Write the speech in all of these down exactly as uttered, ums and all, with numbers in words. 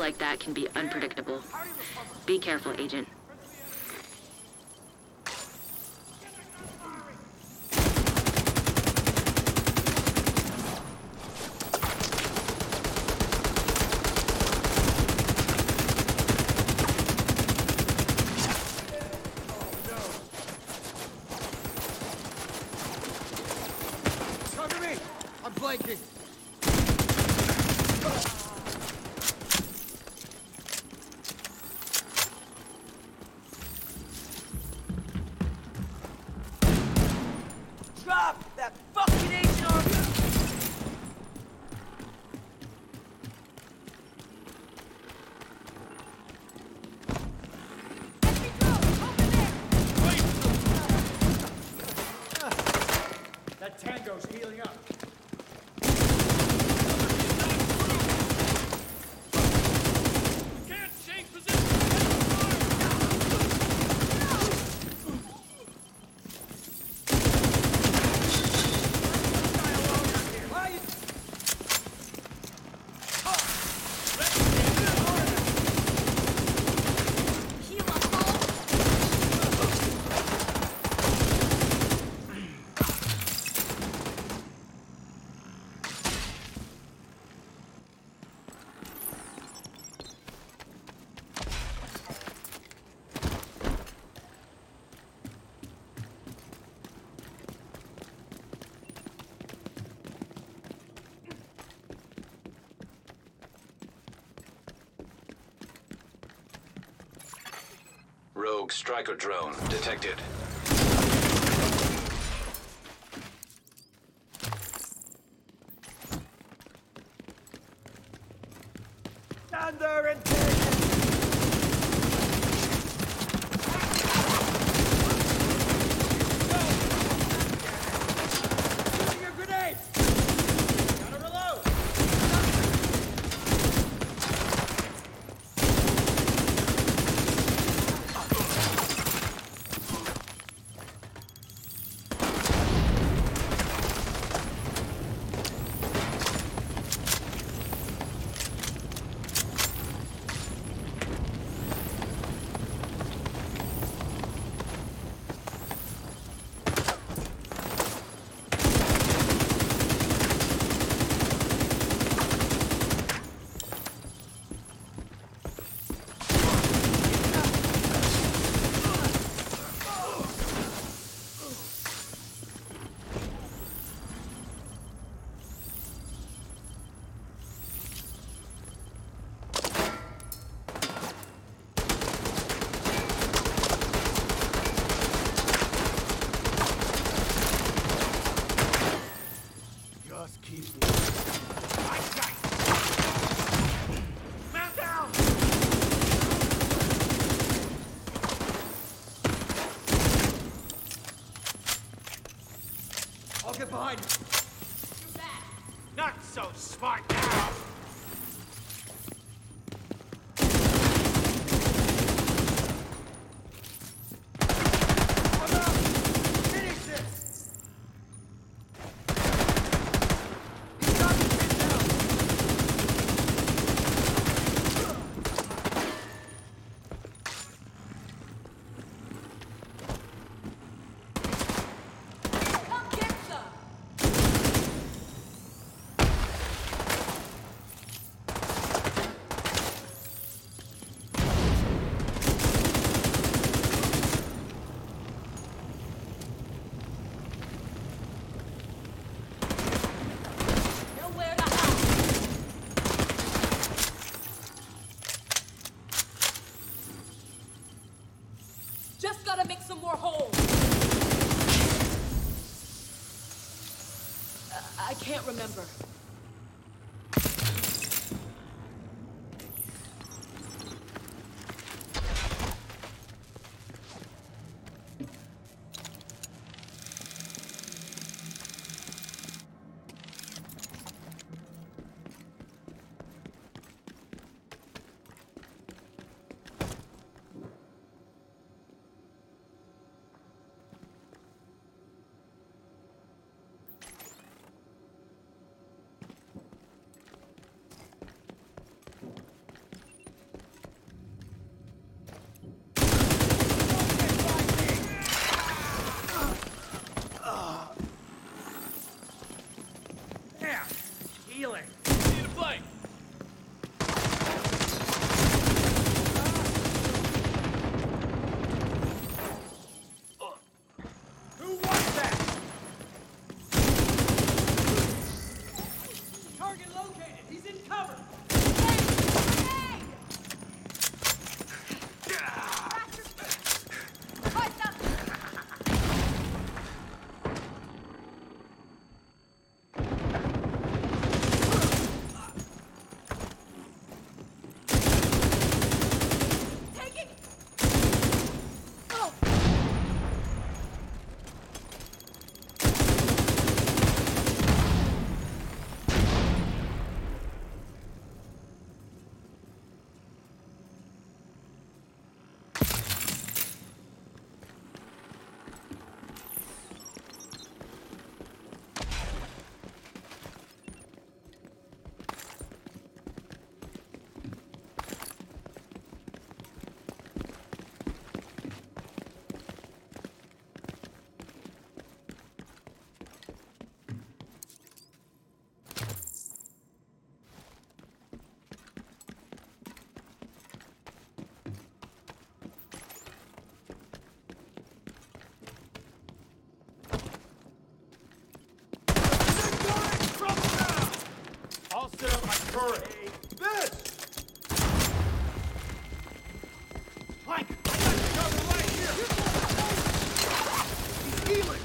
like that can be unpredictable. Be careful, Agent. Flanking! Drop that fucking agent on you! Let me go! Over there! Wait! That Tango's healing up. Rogue striker drone detected. Stand there and take it! Shooting a grenade! Gotta reload! Just keep I got it. Man down! I'll get behind you. You're back. Not so smart now! Come on! Finish this! He's got the kid down! Come get some! Nowhere to hide. Just gotta make some more holes. Uh, I can't remember. camp. Healing. Need a flank. Who was that? Target located. He's in cover. I'll set up my turret. This! Plank! I got you covered right here! He's healing!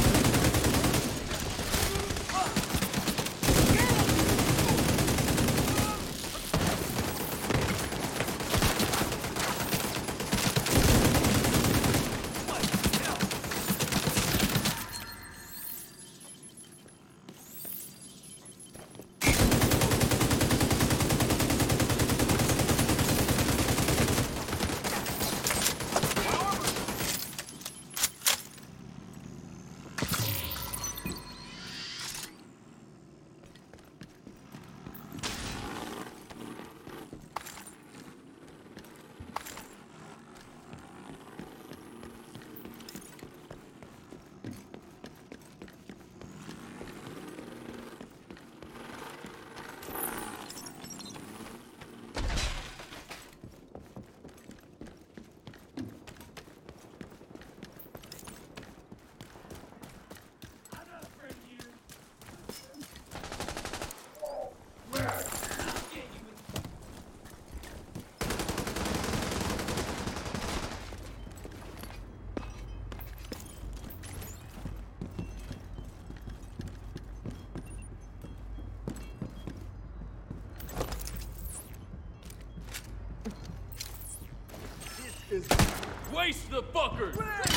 Waste the fuckers!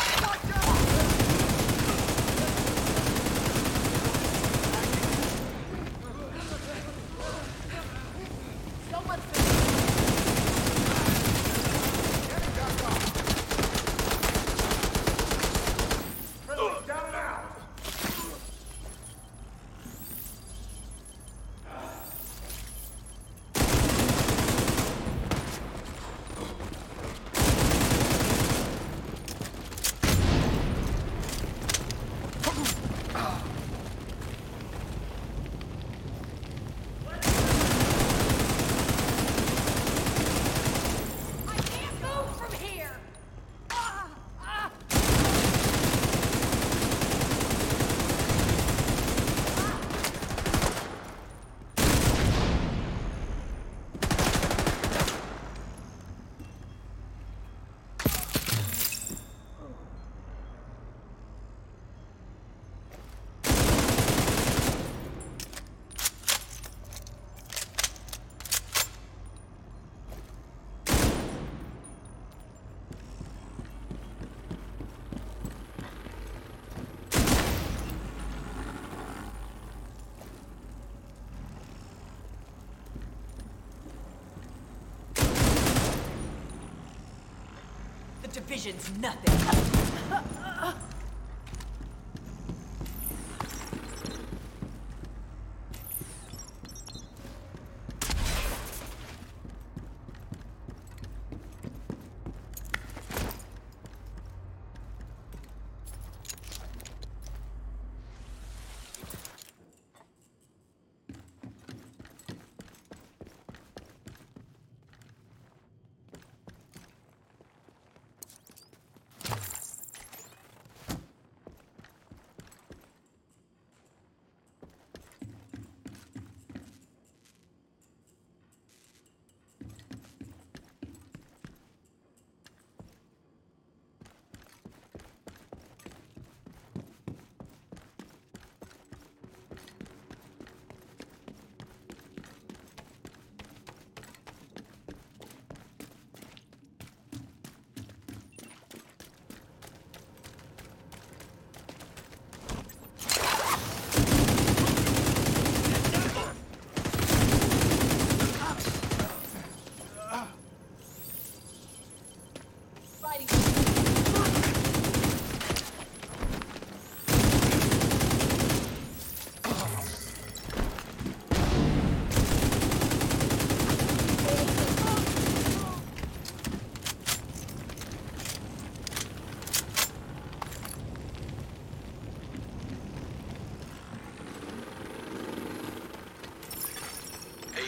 Someone Down and out! I can't move from here! Ah! Ah! The division's nothing.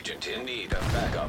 Agent in need of backup.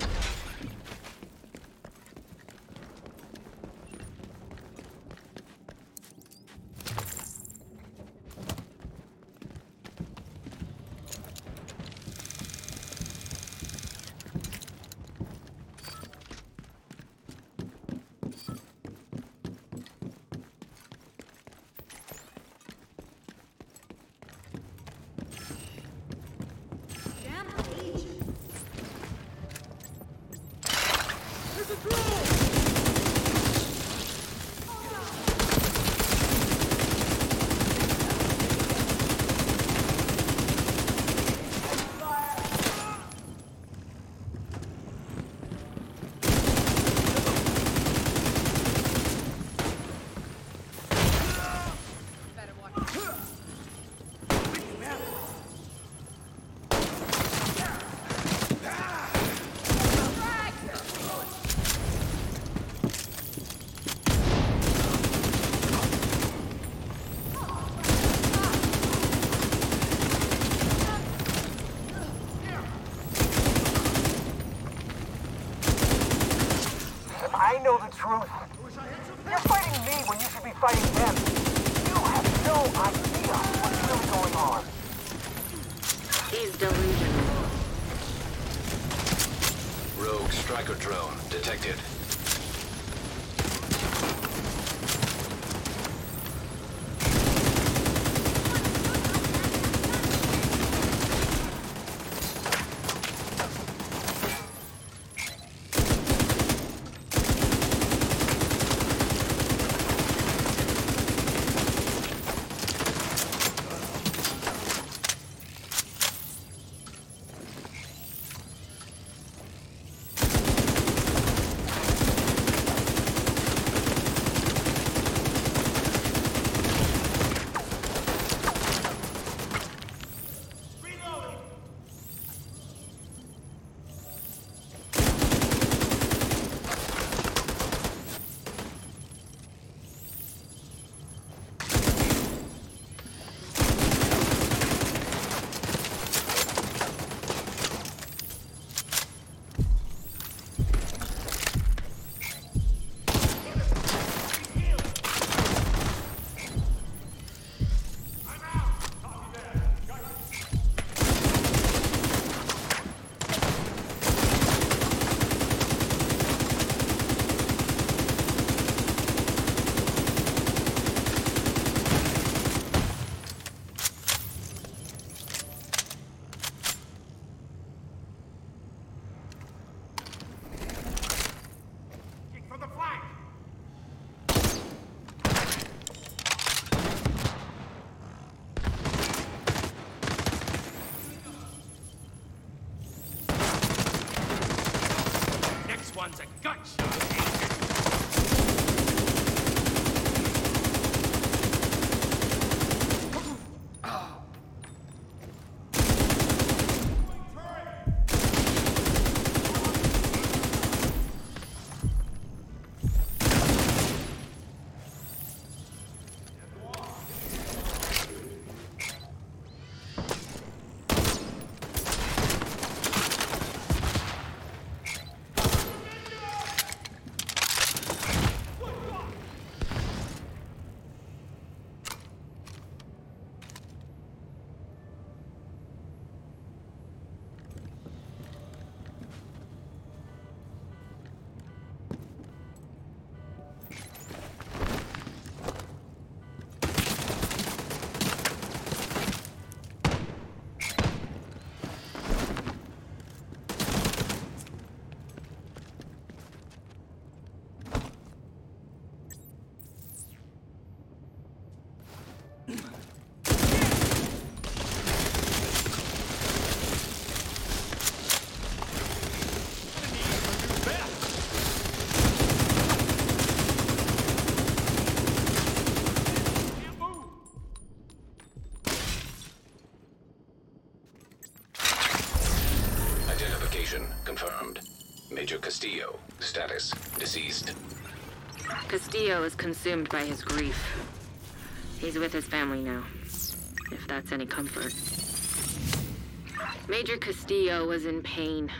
I know the truth. You're fighting me when you should be fighting them. You have no idea what's really going on. He's delusional. Rogue striker drone detected. From the flank! Next one's a gut shot. Confirmed. Major Castillo. Status. Deceased. Castillo is consumed by his grief. He's with his family now, if that's any comfort. Major Castillo was in pain.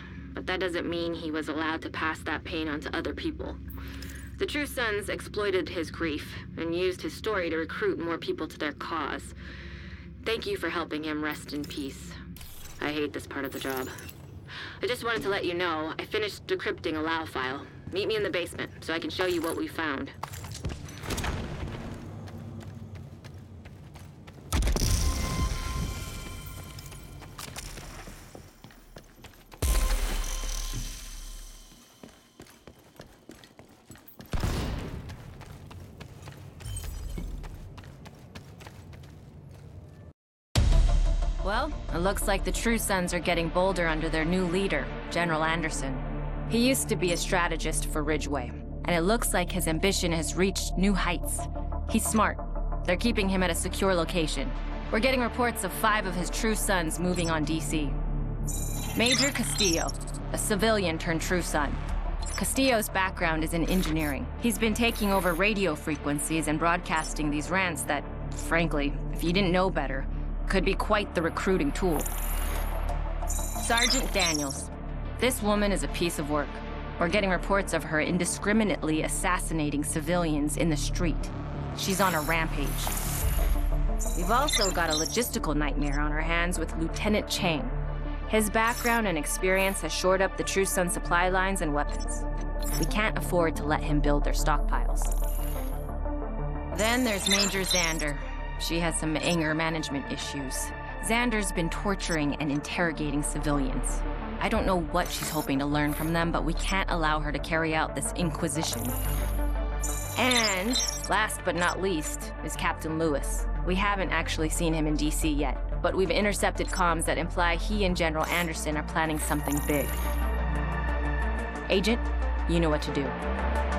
but that doesn't mean he was allowed to pass that pain on to other people. The True Sons exploited his grief and used his story to recruit more people to their cause. Thank you for helping him rest in peace. I hate this part of the job. I just wanted to let you know I finished decrypting a L A W file. Meet me in the basement so I can show you what we found. Well, it looks like the True Sons are getting bolder under their new leader, General Anderson. He used to be a strategist for Ridgeway, and it looks like his ambition has reached new heights. He's smart. They're keeping him at a secure location. We're getting reports of five of his True Sons moving on D C. Major Castillo, a civilian turned True Son. Castillo's background is in engineering. He's been taking over radio frequencies and broadcasting these rants that, frankly, if you didn't know better, could be quite the recruiting tool. Sergeant Daniels. This woman is a piece of work. We're getting reports of her indiscriminately assassinating civilians in the street. She's on a rampage. We've also got a logistical nightmare on our hands with Lieutenant Chang. His background and experience has shored up the True Sun supply lines and weapons. We can't afford to let him build their stockpiles. Then there's Major Xander. She has some anger management issues. Xander's been torturing and interrogating civilians. I don't know what she's hoping to learn from them, but we can't allow her to carry out this inquisition. And, last but not least, is Captain Lewis. We haven't actually seen him in D C yet, but we've intercepted comms that imply he and General Anderson are planning something big. Agent, you know what to do.